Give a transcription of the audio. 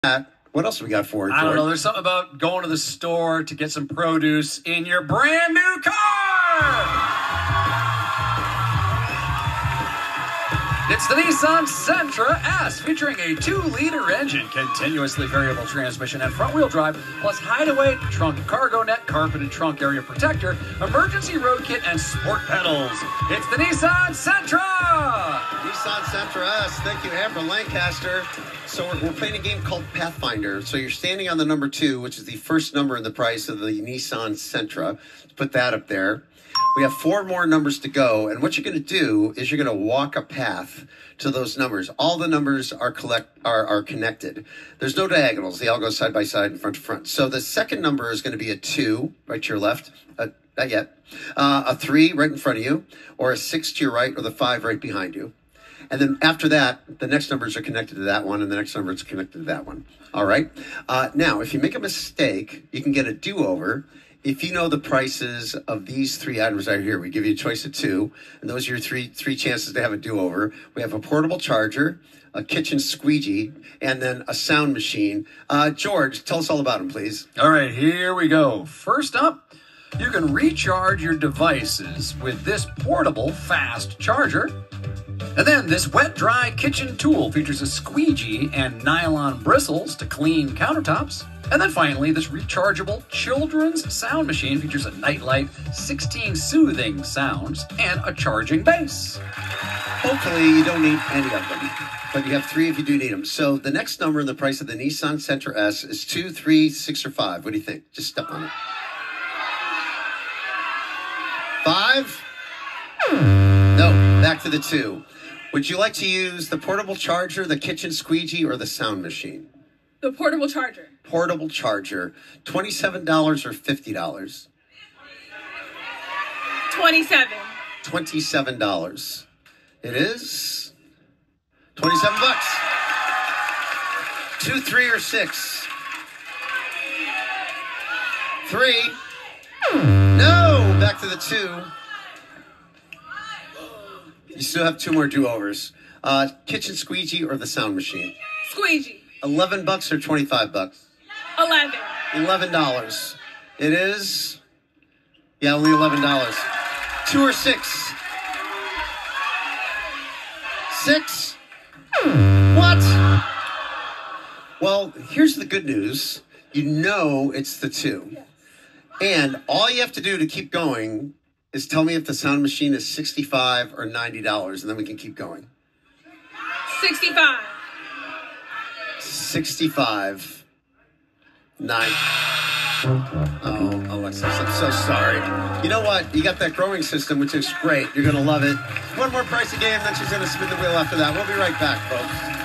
What else we got for it, I don't know. There's something about going to the store to get some produce in your brand new car. It's the Nissan Sentra S, featuring a 2-liter engine, continuously variable transmission, and front-wheel drive, plus hideaway, trunk cargo net, carpeted trunk area protector, emergency road kit, and sport pedals. It's the Nissan Sentra! Nissan Sentra S. Thank you, Amber Lancaster. So we're playing a game called Pathfinder. So you're standing on the number 2, which is the first number in the price of the Nissan Sentra. Let's put that up there. We have 4 more numbers to go, and what you're going to do is you're going to walk a path to those numbers. All the numbers are connected. There's no diagonals. They all go side by side and front to front. So the second number is going to be a 2 right to your left. Not yet. A 3 right in front of you, or a 6 to your right, or the 5 right behind you. And then after that, the next numbers are connected to that one, and the next number is connected to that one. All right? Now, if you make a mistake, you can get a do-over. If you know the prices of these 3 items right here, we give you a choice of 2, and those are your three chances to have a do-over. We have a portable charger, a kitchen squeegee, and then a sound machine. George, tell us all about them, please. All right, here we go. First up, you can recharge your devices with this portable fast charger. And then this wet-dry kitchen tool features a squeegee and nylon bristles to clean countertops. And then finally, this rechargeable children's sound machine features a nightlight, 16 soothing sounds, and a charging base. Hopefully you don't need any of them, but you have 3 if you do need them. So the next number in the price of the Nissan Sentra S is 2, 3, 6, or 5. What do you think? Just step on it. 5? No, back to the 2. Would you like to use the portable charger, the kitchen squeegee, or the sound machine? The portable charger. Portable charger. $27 or $50? $27. $27. It is 27 bucks. 2, 3, or 6? 3. No, back to the 2. You still have 2 more do-overs. Kitchen squeegee or the sound machine? Squeegee. 11 bucks or 25 bucks? 11. $11. It is, only $11. 2 or 6? 6? What? Well, here's the good news. You know it's the 2. And all you have to do to keep going is tell me if the sound machine is $65 or $90, and then we can keep going. 65. 65. 9. Oh, Alexis, I'm so sorry. You know what? You got that growing system, which is great. You're going to love it. One more pricey game, then she's going to spin the wheel after that. We'll be right back, folks.